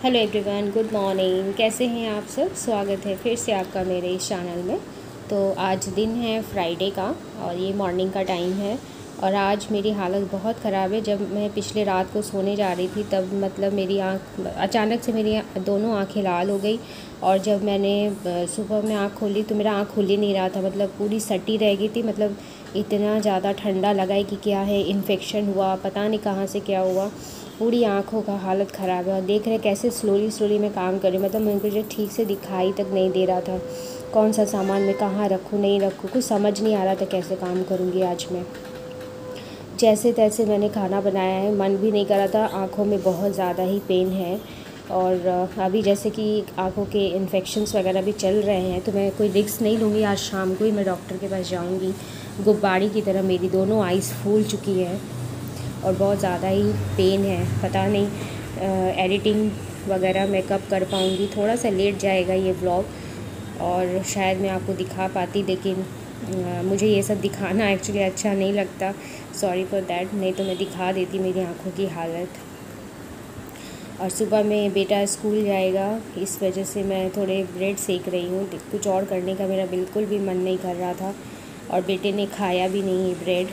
Hello everyone, good morning. कैसे हैं आप सब? स्वागत है फिर से आपका मेरे इस चैनल में। तो आज दिन है फ्राइडे का और ये मॉर्निंग का टाइम है और आज मेरी हालत बहुत ख़राब है। जब मैं पिछले रात को सोने जा रही थी तब मतलब मेरी आँख अचानक से मेरी दोनों आँखें लाल हो गई और जब मैंने सुबह में आँख खोली तो मेरा आँख खुल ही नहीं रहा था, मतलब पूरी सटी रह गई थी। मतलब इतना ज़्यादा ठंडा लगा है कि क्या है, इन्फेक्शन हुआ, पता नहीं कहाँ से क्या हुआ। पूरी आँखों का हालत ख़राब है और देख रहे कैसे स्लोली मैं काम कर रही हूँ। मतलब मुझे ठीक से दिखाई तक नहीं दे रहा था, कौन सा सामान मैं कहाँ रखूँ नहीं रखूँ, कुछ समझ नहीं आ रहा था कैसे काम करूँगी आज मैं। जैसे तैसे मैंने खाना बनाया है, मन भी नहीं कर रहा था। आँखों में बहुत ज़्यादा ही पेन है और अभी जैसे कि आँखों के इन्फेक्शंस वगैरह भी चल रहे हैं तो मैं कोई रिस्क नहीं लूँगी। आज शाम को ही मैं डॉक्टर के पास जाऊँगी। गुब्बारे की तरह मेरी दोनों आइज़ फूल चुकी है और बहुत ज़्यादा ही पेन है। पता नहीं एडिटिंग वगैरह मैं कब कर पाऊँगी। थोड़ा सा लेट जाएगा ये व्लॉग और शायद मैं आपको दिखा पाती, लेकिन मुझे ये सब दिखाना एक्चुअली अच्छा नहीं लगता। सॉरी फॉर दैट, नहीं तो मैं दिखा देती मेरी आँखों की हालत। और सुबह में बेटा स्कूल जाएगा, इस वजह से मैं थोड़े ब्रेड सेक रही हूँ। कुछ और करने का मेरा बिल्कुल भी मन नहीं कर रहा था और बेटे ने खाया भी नहीं है ब्रेड।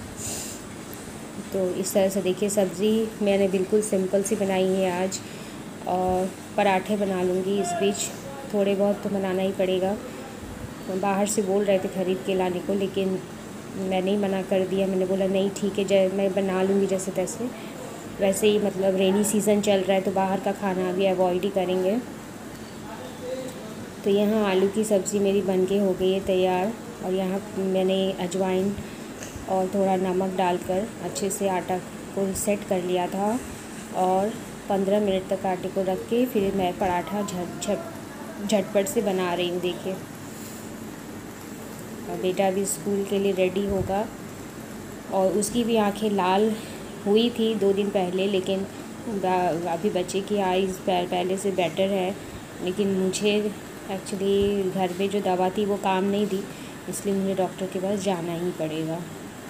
तो इस तरह से देखिए, सब्ज़ी मैंने बिल्कुल सिंपल सी बनाई है आज और पराठे बना लूँगी इस बीच। थोड़े बहुत तो बनाना ही पड़ेगा। बाहर से बोल रहे थे ख़रीद के लाने को, लेकिन मैंने ही मना कर दिया। मैंने बोला नहीं ठीक है, मैं बना लूँगी जैसे तैसे। वैसे ही मतलब रेनी सीज़न चल रहा है तो बाहर का खाना भी अवॉइड ही करेंगे। तो यहाँ आलू की सब्ज़ी मेरी बनके हो गई है तैयार और यहाँ मैंने अजवाइन और थोड़ा नमक डालकर अच्छे से आटा को सेट कर लिया था और 15 मिनट तक आटे को रख के फिर मैं पराठा झटपट से बना रही हूँ। देखिए, और बेटा भी स्कूल के लिए रेडी होगा और उसकी भी आंखें लाल हुई थी 2 दिन पहले, लेकिन अभी बच्चे की आइज़ पहले से बेटर है। लेकिन मुझे एक्चुअली घर में जो दवा थी वो काम नहीं दी, इसलिए मुझे डॉक्टर के पास जाना ही पड़ेगा।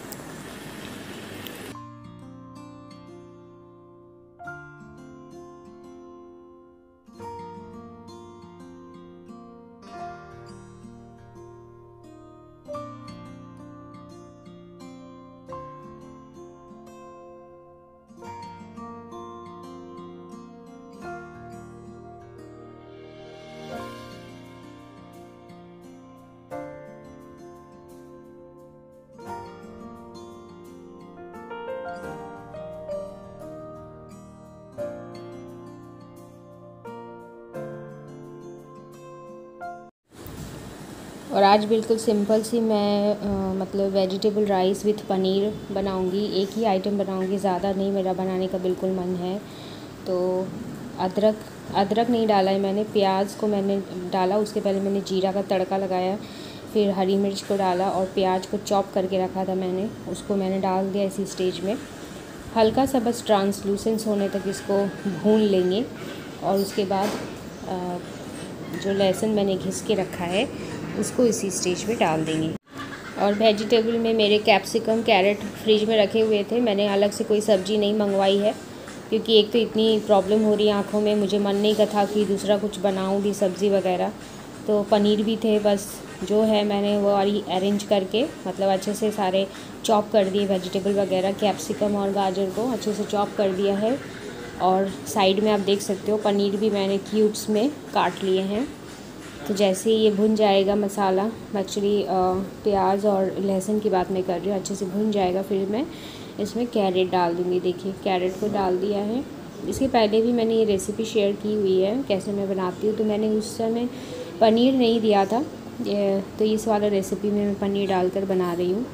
और आज बिल्कुल सिंपल सी मैं मतलब वेजिटेबल राइस विथ पनीर बनाऊंगी। एक ही आइटम बनाऊंगी, ज़्यादा नहीं, मेरा बनाने का बिल्कुल मन है। तो अदरक नहीं डाला है मैंने, प्याज को मैंने डाला, उसके पहले मैंने जीरा का तड़का लगाया, फिर हरी मिर्च को डाला और प्याज को चॉप करके रखा था मैंने, उसको मैंने डाल दिया इसी स्टेज में। हल्का सा बस ट्रांसलूसेंस होने तक इसको भून लेंगे और उसके बाद जो लहसुन मैंने घिस के रखा है उसको इसी स्टेज पे डाल देंगे। और वेजिटेबल में मेरे कैप्सिकम कैरेट फ्रिज में रखे हुए थे, मैंने अलग से कोई सब्ज़ी नहीं मंगवाई है क्योंकि एक तो इतनी प्रॉब्लम हो रही है आँखों में, मुझे मन नहीं था कि दूसरा कुछ बनाऊँ भी सब्ज़ी वगैरह। तो पनीर भी थे, बस जो है मैंने वो अरेंज करके मतलब अच्छे से सारे चॉप कर दिए वेजिटेबल वगैरह, कैप्सिकम और गाजर को अच्छे से चॉप कर दिया है। और साइड में आप देख सकते हो पनीर भी मैंने क्यूब्स में काट लिए हैं। तो जैसे ही ये भुन जाएगा मसाला, एक्चुअली प्याज और लहसुन की बात मैं कर रही हूँ, अच्छे से भुन जाएगा फिर मैं इसमें कैरेट डाल दूँगी। देखिए, कैरेट को डाल दिया है। इसके पहले भी मैंने ये रेसिपी शेयर की हुई है कैसे मैं बनाती हूँ, तो मैंने उस समय पनीर नहीं दिया था, तो इस वाला रेसिपी में मैं पनीर डालकर बना रही हूँ।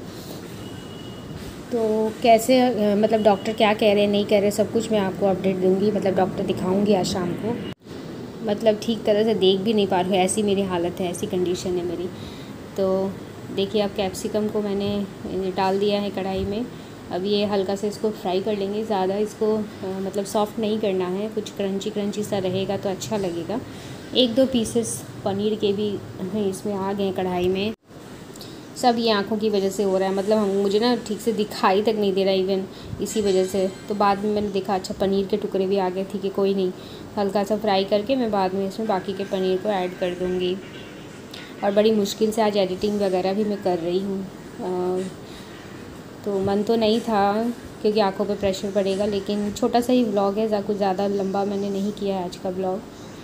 तो कैसे मतलब डॉक्टर क्या कह रहे हैं नहीं कह रहे, सब कुछ मैं आपको अपडेट दूँगी। मतलब डॉक्टर दिखाऊँगी आज शाम को। मतलब ठीक तरह से देख भी नहीं पा रही हूँ, ऐसी मेरी हालत है, ऐसी कंडीशन है मेरी। तो देखिए, अब कैप्सिकम को मैंने डाल दिया है कढ़ाई में। अब ये हल्का से इसको फ्राई कर लेंगे, ज़्यादा इसको मतलब सॉफ्ट नहीं करना है, कुछ क्रंची सा रहेगा तो अच्छा लगेगा। 1-2 पीसेस पनीर के भी इसमें आ गए कढ़ाई में। सब ये आँखों की वजह से हो रहा है, मतलब मुझे ना ठीक से दिखाई तक नहीं दे रहा इवन इसी वजह से। तो बाद में मैंने देखा अच्छा पनीर के टुकड़े भी आ गए, ठीक है कोई नहीं, हल्का सा फ्राई करके मैं बाद में इसमें बाकी के पनीर को ऐड कर दूँगी। और बड़ी मुश्किल से आज एडिटिंग वगैरह भी मैं कर रही हूँ। तो मन तो नहीं था क्योंकि आँखों पे प्रेशर पड़ेगा, लेकिन छोटा सा ही व्लॉग है, कुछ ज़्यादा लंबा मैंने नहीं किया है आज का व्लॉग।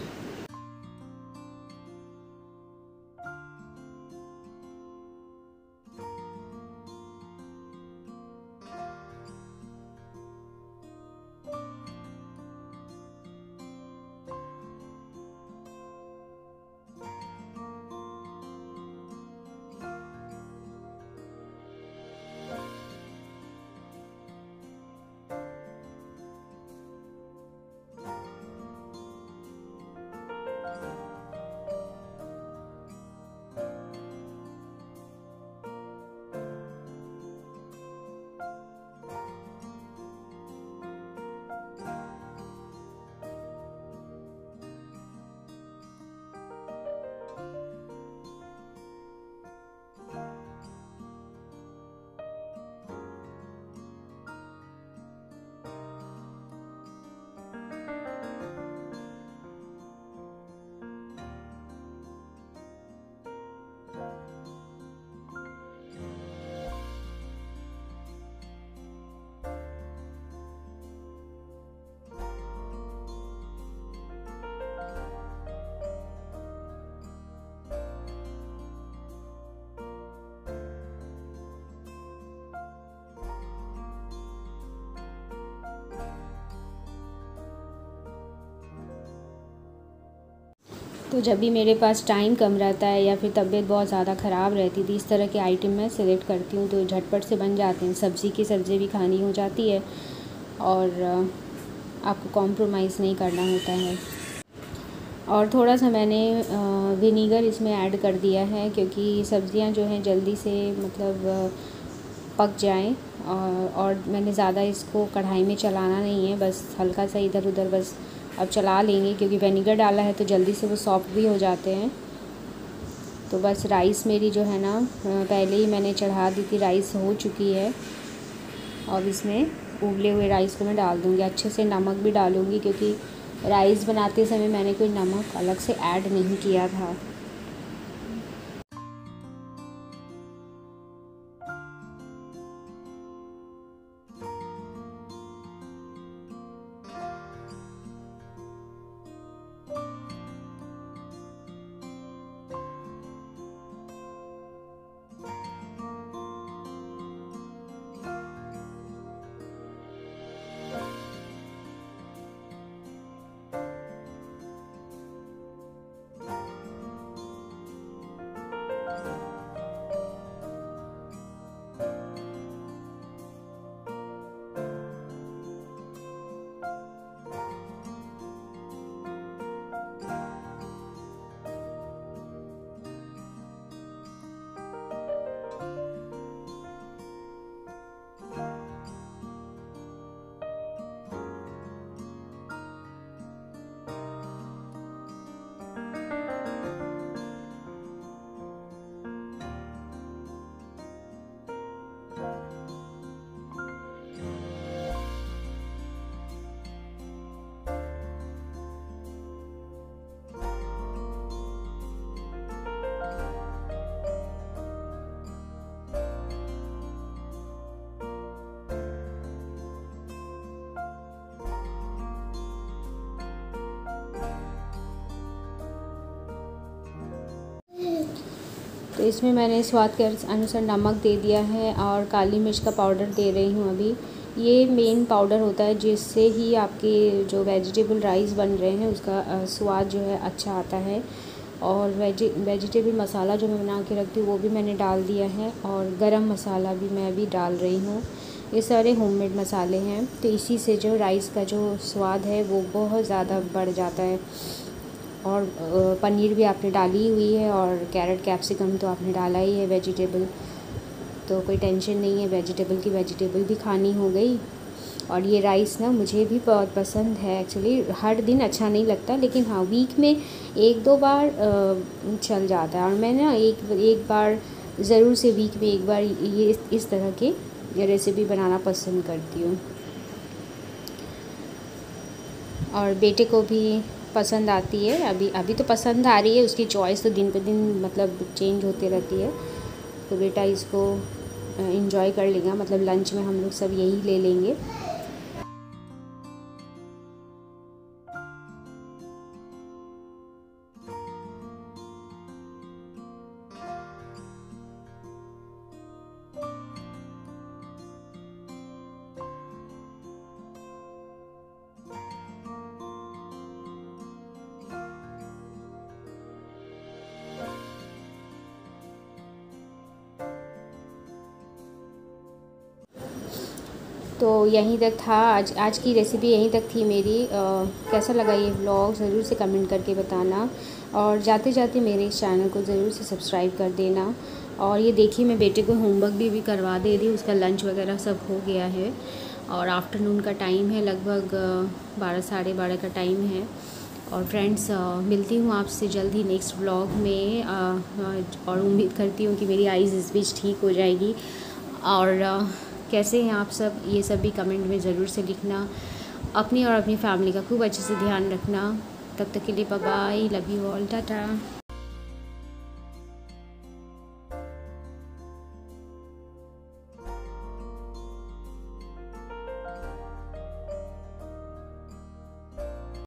तो जब भी मेरे पास टाइम कम रहता है या फिर तबीयत बहुत ज़्यादा ख़राब रहती थी, इस तरह के आइटम मैं सिलेक्ट करती हूँ तो झटपट से बन जाते हैं। सब्ज़ी की सब्ज़ी भी खानी हो जाती है और आपको कॉम्प्रोमाइज़ नहीं करना होता है। और थोड़ा सा मैंने विनीगर इसमें ऐड कर दिया है क्योंकि सब्ज़ियाँ जो हैं जल्दी से मतलब पक जाएं। और मैंने ज़्यादा इसको कढ़ाई में चलाना नहीं है, बस हल्का सा इधर उधर बस अब चला लेंगे क्योंकि विनेगर डाला है तो जल्दी से वो सॉफ्ट भी हो जाते हैं। तो बस राइस मेरी जो है ना पहले ही मैंने चढ़ा दी थी, राइस हो चुकी है। अब इसमें उबले हुए राइस को मैं डाल दूँगी, अच्छे से नमक भी डालूँगी क्योंकि राइस बनाते समय मैंने कोई नमक अलग से ऐड नहीं किया था। तो इसमें मैंने स्वाद के अनुसार नमक दे दिया है और काली मिर्च का पाउडर दे रही हूँ अभी। ये मेन पाउडर होता है जिससे ही आपके जो वेजिटेबल राइस बन रहे हैं उसका स्वाद जो है अच्छा आता है। और वेजिटेबल मसाला जो मैं बना के रखती हूँ वो भी मैंने डाल दिया है और गरम मसाला भी मैं अभी डाल रही हूँ। ये सारे होममेड मसाले हैं तो इसी से जो राइस का जो स्वाद है वो बहुत ज़्यादा बढ़ जाता है। और पनीर भी आपने डाली हुई है और कैरेट कैप्सिकम तो आपने डाला ही है वेजिटेबल, तो कोई टेंशन नहीं है, वेजिटेबल भी खानी हो गई। और ये राइस ना मुझे भी बहुत पसंद है एक्चुअली। हर दिन अच्छा नहीं लगता लेकिन हाँ वीक में 1-2 बार चल जाता है। और मैं ना एक बार ज़रूर से वीक में एक बार ये इस तरह की रेसिपी बनाना पसंद करती हूँ। और बेटे को भी पसंद आती है। अभी तो पसंद आ रही है, उसकी चॉइस तो दिन पे दिन मतलब चेंज होती रहती है। तो बेटा इसको एंजॉय कर लेगा, मतलब लंच में हम लोग सब यही ले लेंगे। तो यहीं तक था आज की रेसिपी, यहीं तक थी मेरी। कैसा लगा ये व्लॉग ज़रूर से कमेंट करके बताना, और जाते जाते मेरे इस चैनल को ज़रूर से सब्सक्राइब कर देना। और ये देखिए मैं बेटे को होमवर्क भी करवा दे रही, उसका लंच वगैरह सब हो गया है। और आफ्टरनून का टाइम है, लगभग 12 साढ़े 12 का टाइम है। और फ्रेंड्स, मिलती हूँ आपसे जल्द ही नेक्स्ट व्लॉग में। और उम्मीद करती हूँ कि मेरी आइज़ इस बीच ठीक हो जाएगी। और कैसे हैं आप सब, ये सब भी कमेंट में ज़रूर से लिखना। अपनी और अपनी फैमिली का खूब अच्छे से ध्यान रखना। तब तक के लिए bye bye, love you all, Tata.